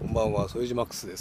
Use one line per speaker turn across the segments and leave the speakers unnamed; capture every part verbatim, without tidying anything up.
んばんは、副島マックスです。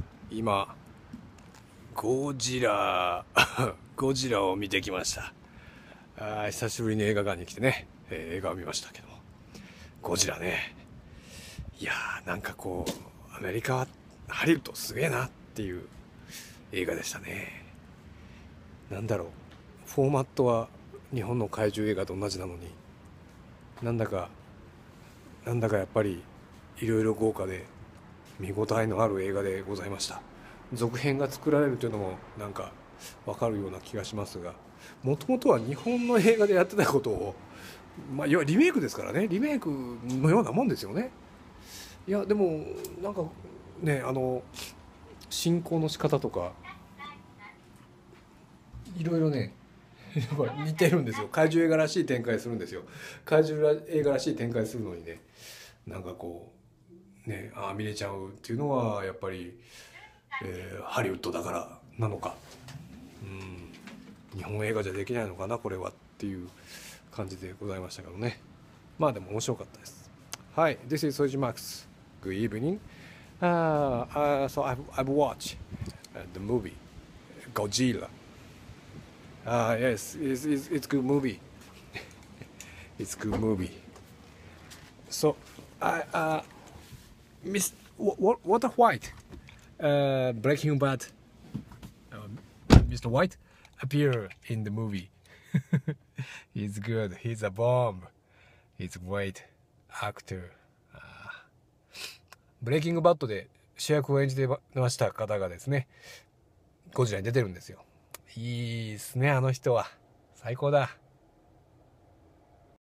今ゴジラゴジラを見てきました。あ久しぶりに映画館に来てね、えー、映画を見ましたけども、ゴジラね、いやーなんかこうアメリカハリウッドすげえなっていう映画でしたね。なんだろう、フォーマットは日本の怪獣映画と同じなのに、なんだかなんだかやっぱりいろいろ豪華で見応えのある映画でございました。続編が作られるというのもなんか分かるような気がしますが、もともとは日本の映画でやってたことを、まあ、いわゆるリメイクですからね、リメイクのようなもんですよね。いやでもなんかね、あの進行の仕方とかいろいろねやっぱ似てるんですよ。怪獣映画らしい展開するんですよ。怪獣映画らしい展開するのにね、なんかこうね、ああ見れちゃうっていうのはやっぱり、えーハリウッドだからなのか、うん、日本映画じゃできないのかなこれはっていう感じでございましたけどね。まあでも面白かったです。はい、This is Soji Max. Good evening. Uh, uh, so I've, I've watched uh, the movie Godzilla. Uh, yes, it's, it's, it's good movie. It's good movie. So, I, uh, Miss What Walter White, uh, Breaking Bad, uh, Mister White appear in the movie. He's good. He's a bomb. He's a great actor. ブレイキングバッドで主役を演じてました方がですね、ゴジラに出てるんですよ。いいですね、あの人は最高だ。